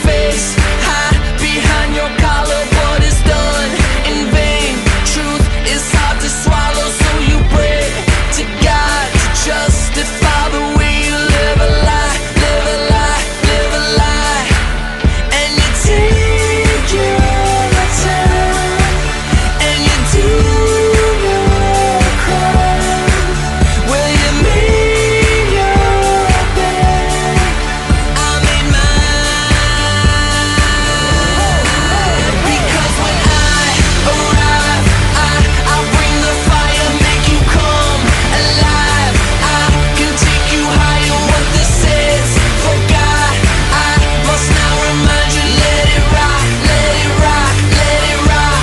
face, high behind your collar, but it's done in vain. Truth is hard to swallow, so you pray to God to justify the way you live a lie, live a lie, live a lie. And you take your time, and you do your crime. Well, you made your bed, I made mine. Because when I arrive, I bring the fire, make you come alive. I can take you higher, what this is. For God, I must now remind you, let it rock, let it rock, let it rock.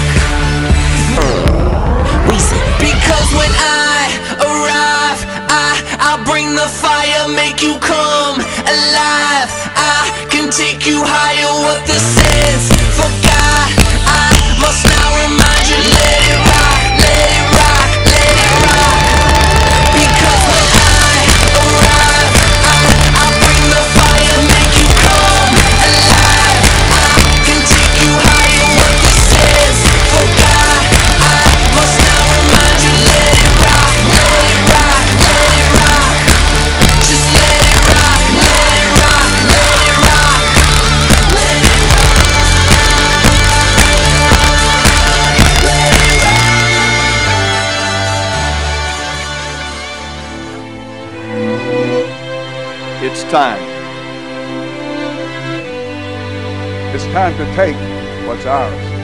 Because when I arrive, I bring the fire, make you come alive. I can take you higher, what this is. For God, I must now remind you, let it rock, let it rock, let it rock. Because when I arrive, I bring the fire, make you come alive. I can take you higher, what this is. For God, I must now remind you, let it rock, let it rock, let it rock. Just let it rock, let it rock, let it rock, let it rock, let it rock. It's time. It's time to take what's ours.